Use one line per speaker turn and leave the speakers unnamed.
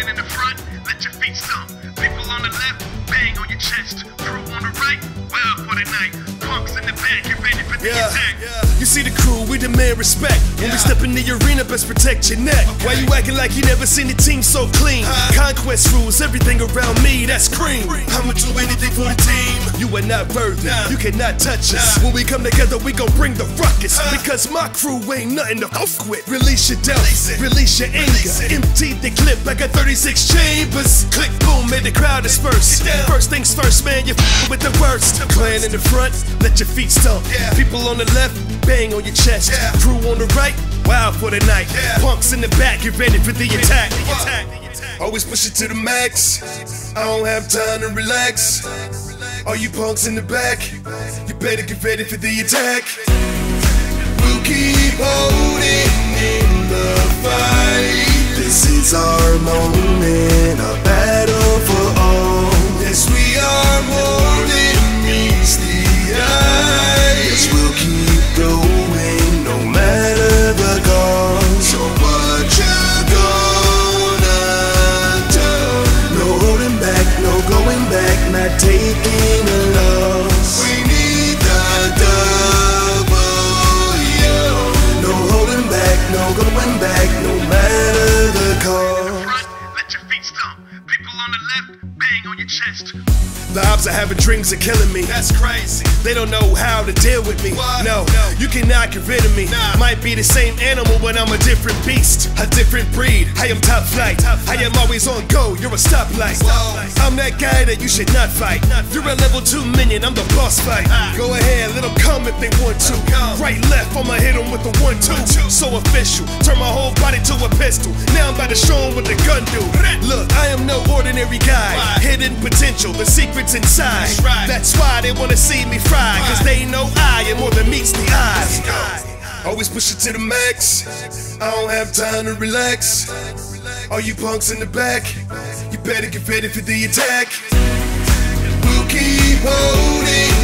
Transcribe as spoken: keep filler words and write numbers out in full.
in the front, let your feet stomp. People on the left, bang on your chest. Crew on the right, wild for the night. Punks in the back, get ready for the
yeah,
attack.
Yeah. You see the crew, we demand respect. When
yeah.
we step in the arena, best protect your neck.
Okay.
Why you acting like you never seen a team so clean? Uh, Conquest rules, everything around me, that's cream. I'ma do anything for the team. You are not worthy, nah. You cannot touch us. Nah. When we come together, we gon' bring the ruckus. Uh, because my crew ain't nothing to f with. Release your doubt, release, release your release anger. Empty the clip, I got thirty-six chambers. Click, boom, made the crowd disperse. First things first, man, you f with the worst. Clan in the front, let your feet stomp. Yeah. People on the left, bang on your chest. Yeah. Crew on the right, wild for the night. Yeah. Punks in the back, get ready for the attack. The attack. Always push it to the max. I don't have time to relax. All you punks in the back, you better get ready for the attack. We'll keep holding in the fight. This is our moment, a battle for all. Yes, we are more than meets the eye. Yes, we'll keep going no matter the cost. So what you gonna do? No holding back, no going back, not taking a loss. We need the W. No holding back, no going back, no matter the cost.
Let your feet stomp. People on the left, bang on your chest.
The ops are having dreams of killing me. That's crazy. They don't know how to deal with me. What? No, no, you cannot get rid of me. Nah. Might be the same animal, but I'm a different beast, a different breed. I am top flight. Top flight. I am always on go. You're a stoplight. I'm that guy that you should not fight. Not You're a level two minion. I'm the boss fight. Ah. Go ahead, let them come if they want to. Right, left, I'ma hit them with the one, two. one, two. So official. Turn my whole body to a pistol. Now I'm about to show them what the gun do. Look, I am no ordinary guy. Why? Hidden potential. The secret inside. That's, right. That's why they wanna see me fry. Cause they know I am more than meets the eyes. Always push it to the max. I don't have time to relax. All you punks in the back, you better get ready for the attack. We'll keep holding